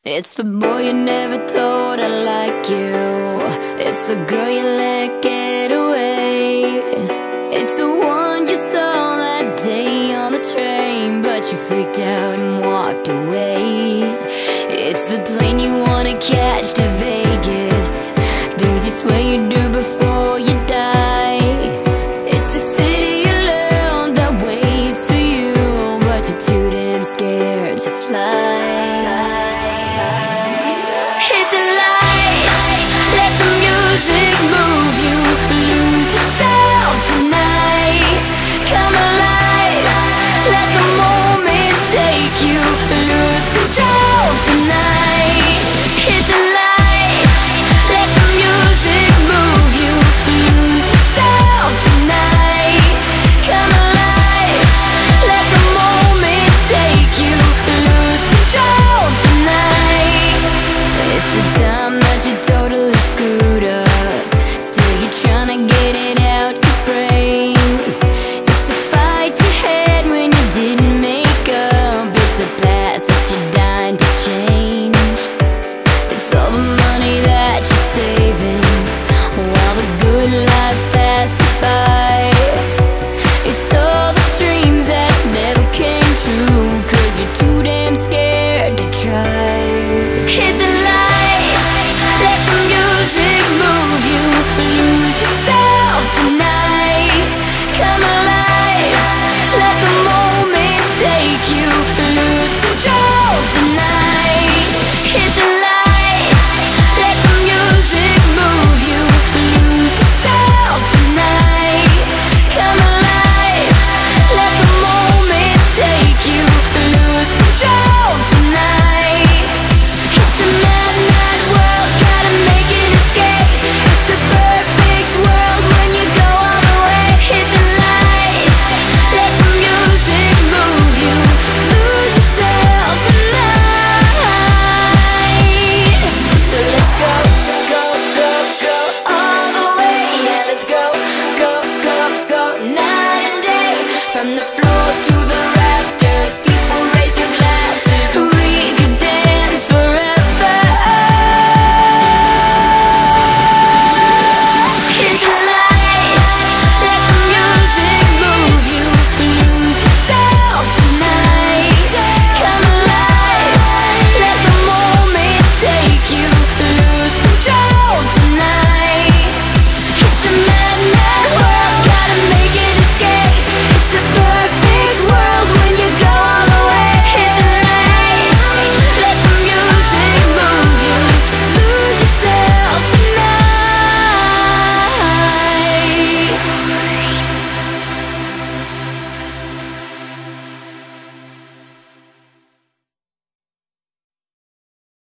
It's the boy you never told I like you. It's the girl you let get away. It's the one you saw that day on the train, but you freaked out and walked away. It's the plane you wanna catch